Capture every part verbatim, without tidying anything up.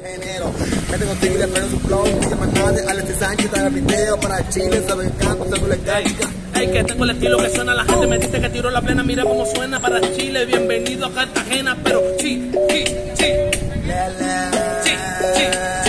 género. Vete contigo y le traigo su flow. Que más nadie, Alexis Sánchez, trae video para Chile, se me encanta, se me encanta. Ey, que tengo el estilo que suena, la gente me dice que tiro la plena, mira cómo suena para Chile, bienvenido a Cartagena, pero sí, sí, sí. Sí, sí,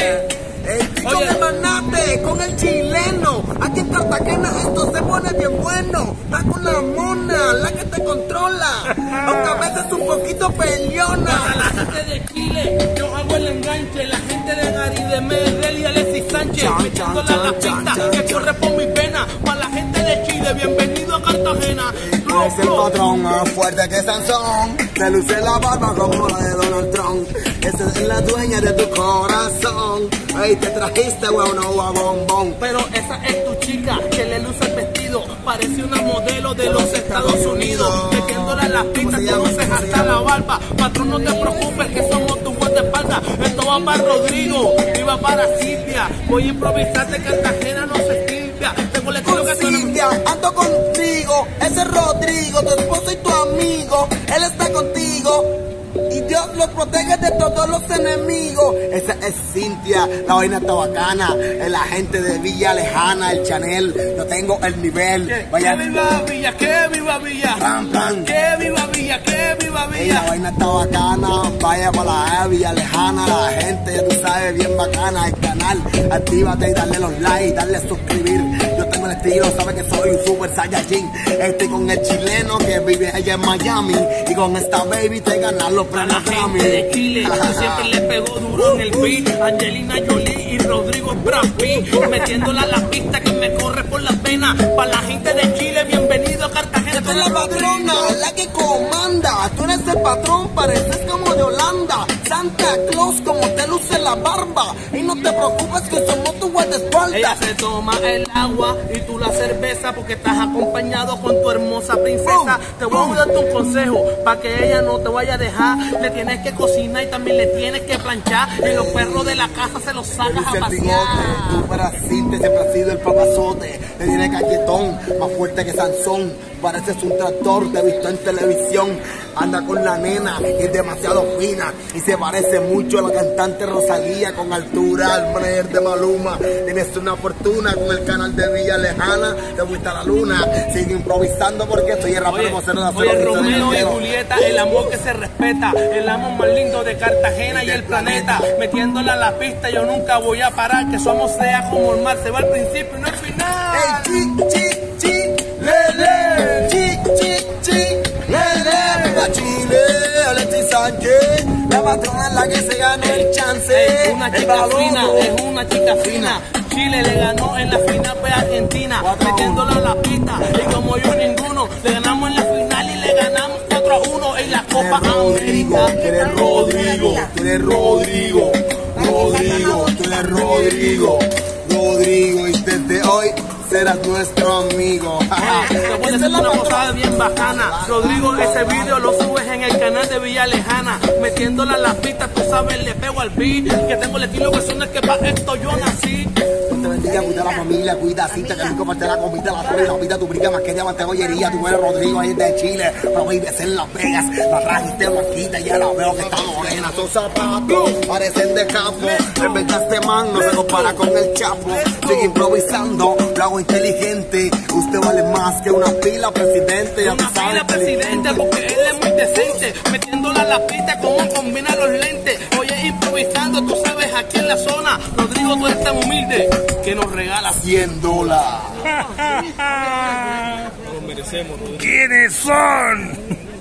sí. Ey, con el magnate, con el chileno, aquí en Cartagena esto se pone bien bueno. Está con la mona, la que te controla, aunque a veces un poquito peleona. Para la gente de Chile, yo hago el enganche, la gente de Gary, de Medel y Alexis Sánchez, metiendo la pista que corre por mi pena. Para la gente de Chile, bienvenido a Cartagena. Es el patrón más fuerte que Sansón, te luce la barba como la de Donald Trump. Esa es la dueña de tu corazón. Ey, te trajiste bueno a bombón. Pero esa es tu chica que le luce el vestido, parece una modelo de los Estados Unidos, metiéndola en las pistas, conoces hasta la barba. Patrón, no te preocupes que somos tu guardaespaldas. Esto va para Rodrigo y va para Silvia. Voy a improvisarte, Cartagena no se limpia. Tengo el estilo que Silvia, ando contigo, ese es Rodrigo, tu esposo y tu amigo. Él está contigo y Dios los protege de todos los enemigos. Esa es Cintia, la vaina está bacana. Es la gente de Villa Lejana, el Chanel. Yo tengo el nivel. Que, Vaya. que viva Villa, que viva Villa. Plan, plan. Que viva Villa, que viva Ey, la Villa. vaina está bacana. Vaya para la Villa Lejana. La gente, ya tú sabes, bien bacana. El canal, actívate y dale los likes, dale suscribir. Yo tengo el estilo, sabes que soy un super saiyajin. Estoy con el chileno que vive allá en Miami. Y con esta baby te ganan los A la premios gente Grammy. de Chile, yo siempre le pego duro en el beat. Angelina Jolie y Rodrigo Brad Pitt, metiéndola a la pista que me corre por las venas. Para la gente de Chile, bienvenido a Cartagena. Esta es la patrona, la que comanda. Tú eres el patrón, pareces como de Holanda. Santa Claus, como te luce la barba. Y no te preocupes que somos tu guardaespaldas. Ella se toma el agua y tú la cerveza porque estás acompañado con tu hermosa princesa. Te voy a darte un consejo para que ella no te vaya a dejar. Le tienes que cocinar y también le tienes que planchar. Y los perros de la casa se los sacas a el pasear. bigote, tú para Cintia siempre has sido el papazote. Le tiene galletón, más fuerte que Sansón. Pareces un tractor, te he visto en televisión. Anda con la nena, es demasiado fina. Y se parece mucho a la cantante Rosalía. Con altura, al manager de Maluma. Tienes una fortuna con el canal de Villa Lejana. Te gusta la luna, sigue improvisando porque soy el rapero con cero de Oye, acero, Romeo y cero. Julieta, el amor que se respeta, el amor más lindo de Cartagena y el planeta, metiéndola a la pista, yo nunca voy a parar, que somos sea como el mar, se va al principio y no al final. Ey, chi, chi, chi, le, le, chi, chi, chi, le, le, viva Chile, Alexis Sánchez, la patrona es la que se ganó el chance. Es una el chica balón. fina, es una chica fina. Chile le ganó en la final pues a Argentina, metiéndola a la pista, y como yo ninguno, le ganamos en la final y le ganamos cuatro a uno en la Copa Rodrigo, América. tú eres Rodrigo, tú eres Rodrigo, Rodrigo, tú eres Rodrigo, Rodrigo, y desde hoy serás nuestro amigo. Te voy a decir una cosa bien bacana. Rodrigo, ese video lo subes en el canal de Villa Lejana, metiéndola a la pista, tú sabes, le pego al beat, que tengo el estilo que suena que para esto yo nací. Dios te bendiga, cuida a la familia, cuida a Cinta, que nunca falta la comida, la flor y la vida, tu briga más que diamante bollería, tú eres Rodrigo, ahí de Chile, pero vives en Las Vegas, la trajiste blanquita y ahora veo que está morena, tus zapatos parecen de capo, en verdad este man no se compara con el Chapo, sigue improvisando, lo hago inteligente, usted vale más que una pila, presidente, ya Una tú sabes, pila presidente porque él es muy decente, metiéndola a la pista como combina los lentes. Oye, improvisando, tú sabes, aquí en la zona, Rodrigo, tú eres tan humilde que nos regala cien dólares. Lo merecemos, Rodrigo. ¿Quiénes son?